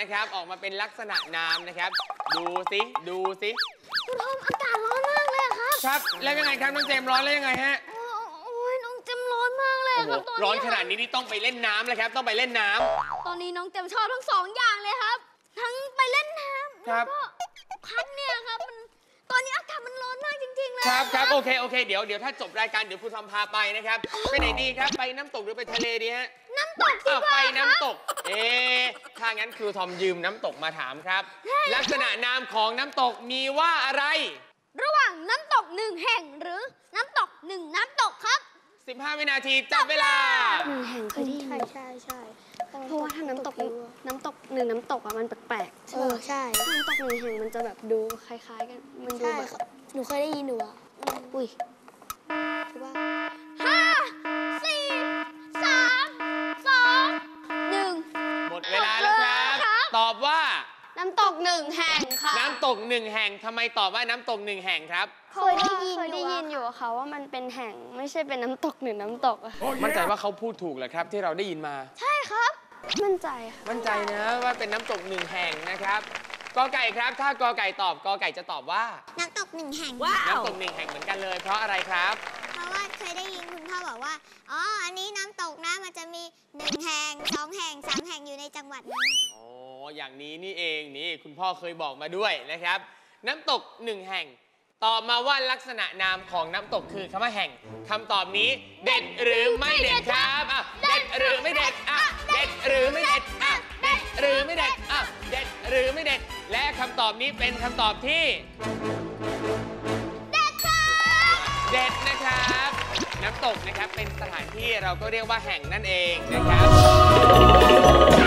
นะครับออกมาเป็นลักษณะน้ำนะครับดูสิคุณทอมอากาศร้อนมากเลยครับครับแล้วยังไงครับน้องเจมร้อนแล้วยังไงฮะโอ้ยน้องเจมร้อนมากเลยครับตอนนี้ร้อนขนาดนี้นี่ต้องไปเล่นน้ำเลยครับต้องไปเล่นน้ำตอนนี้น้องเจมชอบทั้ง2 อย่างเลยครับทั้งไปเล่นน้ำแล้วก็พัดเนี่ยครับตอนนี้อากาศมันร้อนมากจริงๆเลยครับโอเคเดี๋ยวถ้าจบรายการเดี๋ยวครูทอมพาไปนะครับไปไหนดีครับไปน้ำตกหรือไปทะเลดีฮะน้ำตกดีกว่าไปน้ำตกถ้างั้นครูทอมยืมน้ำตกมาถามครับลักษณะนามของน้ำตกมีว่าอะไรระหว่างน้ำตก1 แห่งหรือน้ำตก1 น้ำตกครับ 15 วินาทีจับเวลา 1 แห่งเคยได้ยินใช่เพราะว่าถ้าน้ำตก1 น้ำตกอะมันแปลกๆใช่น้ำตก1 แห่งมันจะแบบดูคล้ายๆกันมันดูแบบหนูเคยได้ยินอ่ะอุ้ยคือว่า 5 4 3 2 1 หมดเวลาแล้วครับตอบว่าน้ำตก1 แห่งค่ะน้ำตก1 แห่งทำไมตอบว่าน้ำตก1 แห่งครับเคยได้ยินอยู่ค่ะว่ามันเป็นแห่งไม่ใช่เป็นน้ำตก1 น้ำตกอะมั่นใจว่าเขาพูดถูกเหรอครับที่เราได้ยินมาใช่ครับมั่นใจค่ะมั่นใจนะว่าเป็นน้ำตก1 แห่งนะครับกอไก่ครับถ้ากอไก่ตอบกอไก่จะตอบว่าน้ำตก1 แห่งน้ำตก1 แห่งเหมือนกันเลยเพราะอะไรครับเพราะว่าเคยได้ยินคุณพ่อบอกว่าอ๋ออันนี้น้ำตกนะมันจะมี1 แห่ง2 แห่ง3 แห่งอยู่ในจังหวัดนึงอ๋ออย่างนี้นี่เองนี่คุณพ่อเคยบอกมาด้วยนะครับน้ำตก1 แห่งตอบมาว่าลักษณะนามของน้ำตกคือคำว่าแห่งคำตอบนี้เด็ดหรือไม่เด็ดครับเด็ดหรือไม่เด็ดเด็ดหรือไม่เด็ดเด็ดหรือไม่เด็ดเด็ดหรือไม่เด็ดและคำตอบนี้เป็นคำตอบที่เด็ดครับเด็ดนะครับน้ำตกนะครับเป็นสถานที่เราก็เรียกว่าแห่งนั่นเองนะครับ